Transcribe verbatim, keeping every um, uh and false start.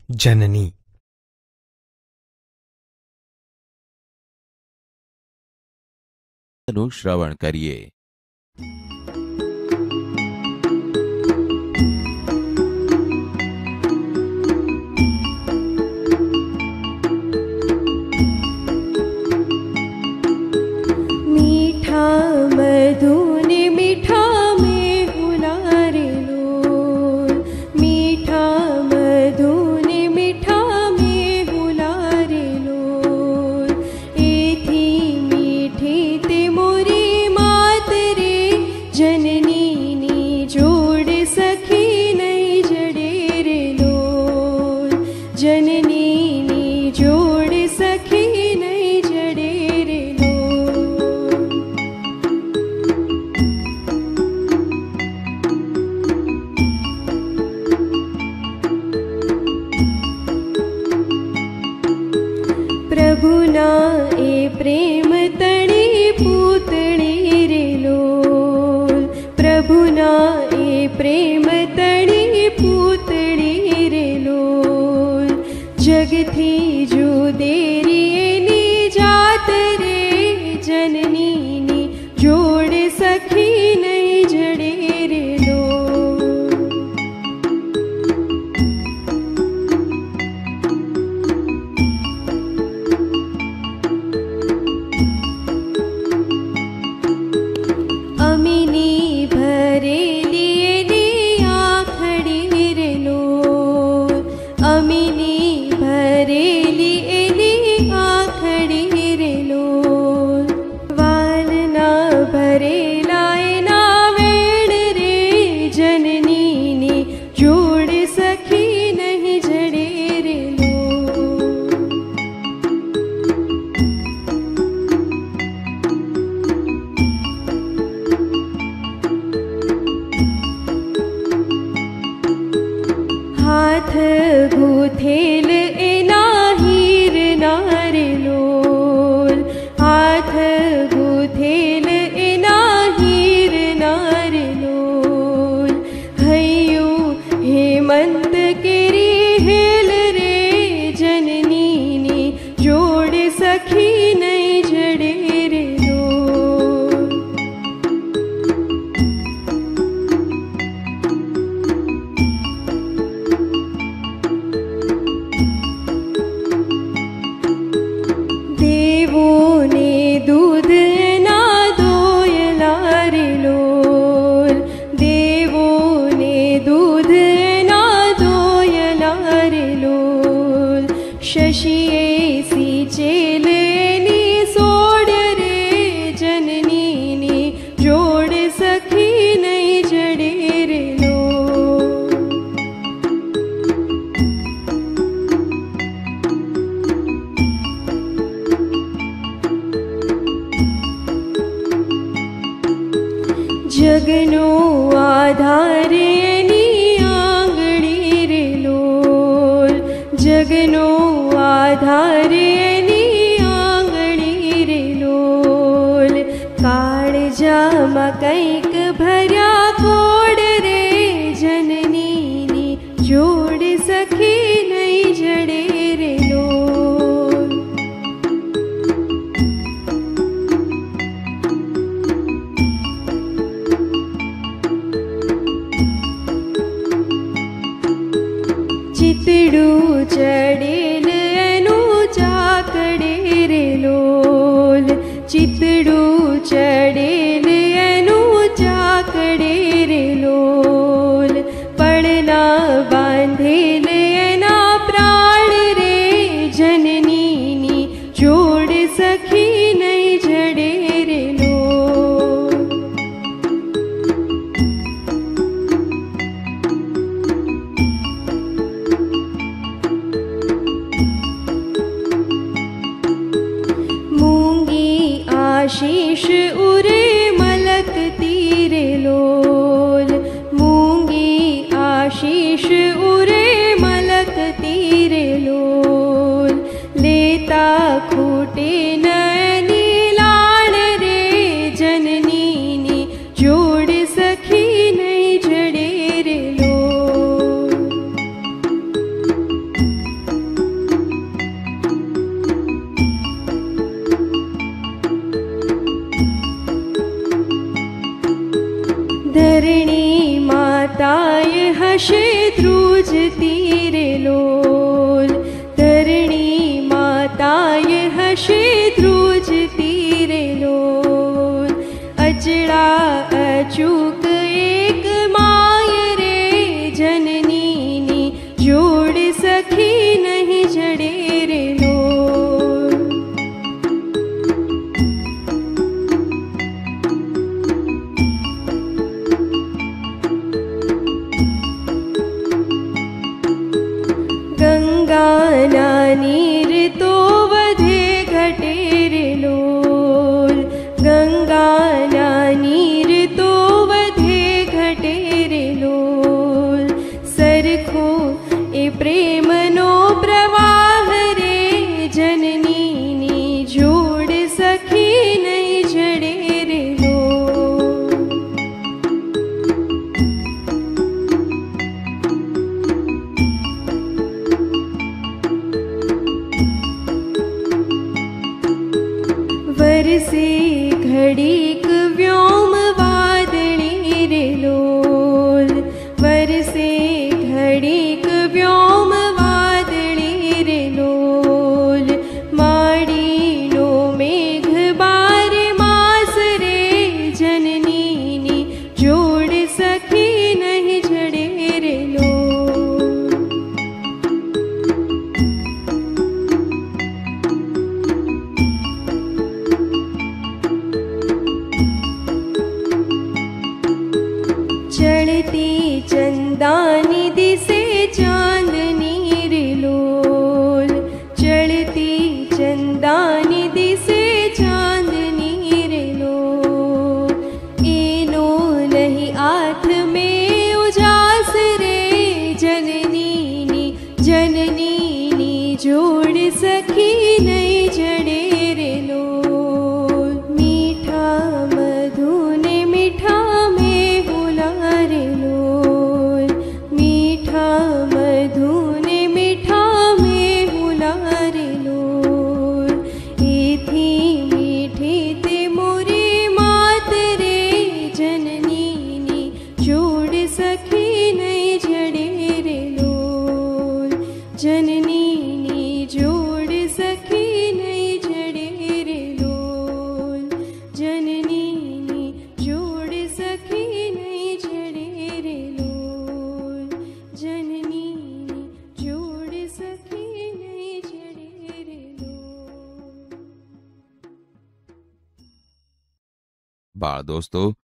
जननी। अनुश्रवण करिए। मीठा मधुने मीठा में गुलारे लोल, मीठा मधुने मीठा में गुलारे लोल। एथी मीठी ते मोरी मात रे, जननी नी जोड़ सखी नहीं जड़े रे लोल, जननी नी जोड़ सखी नहीं जड़े रे लोल। प्रभुना ए प्रेम तणी पूतणी रे लोल, प्रभुना ए प्रेम तणी पूतणी रे लोल। जगथी जो देरी एनी जात रे, जननी नी जोड़ सखी नहीं जड़े रे लोल। अमिनी भरेली एनी आखड़ी रे लोल, अमिनी भरेली एनी आखड़ी रे लोल। वालना भरेला एना वेण रे, जननी नी जोड़ सखी नहीं जड़े रे लोल। हाथ गुथेल एना हीर नारे लोल, हाथ गुथेल एना हीर नारे लोल। हयू हेमंत केरी हेल रे, जननी नी जोड़ सखी नहीं जड़े रे लोल। देवो ने दूध ना दोयला रे लोल, देवो ने दूध ना दोयला रे लोल। शशिए सी चेल नी सोड़ रे, जननी नी जोड़ सखी नहीं जड़े रे लोल। जगनो आधार एनी आंगड़ी रे लोल, जगनो आधार एनी आंगड़ी रे लोल। काळजा मा कंईक भर्या कोड रे, जननी नी जोड़ सखी नहीं जड़े रे लोल। चितड़ू चढ़ेल एनु चाकड़े रे लोल, चितड़ू चढ़ेल एनु चाकड़े रे लोल। पड़ना बांधेल एना प्राण रे, जननी नी जोड़ सखी नहीं जड़े रे लोल। मूंगी आशीष उरे मलक तीरे लोल, मूंगी आशीष उरे मलक तीरे लोल। लेता खूटे नैनी लाण रे, जननी नी जोड़ सखी नहीं जड़े रे लोल। हसे द्रुज तीरे लोल। धरणी माताए हसे द्रुज तीरे लोल। अचड़ा अचूक एक माय रे जननी नी जोड़ सखी नहीं जड़े रे लोल। गंगा नीर तो वधे घटे रे लोल। गंगा नीर तो वधे घटे रे लोल। सरखो ए प्रेम नो प्रवाह रे जननी नी जोड़ सखी नहीं जड़े रे लोल। वरसे घड़ीक व्योम वादणी रे लोल। वरसे घड़ीक व्योम वादणी रे लोल। माड़ी नो मेघ बार मास रे जननी नी जोड़ सखी नहीं जड़े रे लोल। चढ़ती चंदानी दिसे चांदनी रे लोल। चढ़ती चंदानी दिसे चांदनी रे लोल। एनो नहीं आठ में उजास रे जननी नी जननी नी जोड़ सखी नहीं जड़े रे लोल। मीठा मधु ने मीठा में हुला रे लोल। मीठा मधु ने मीठा में हुला रे लोल। एथी मीठी ते मोरी मात रे जननी नी जोड़ सखी नहीं जड़े रे लोल। जननी नी जोड़ सखी नहीं जड़े रे लोल। जननी नी जोड़ सखी नहीं जड़े रे लोल। जननी नी जोड़ सखी नहीं जड़े रे लोल। बाल दोस्तों,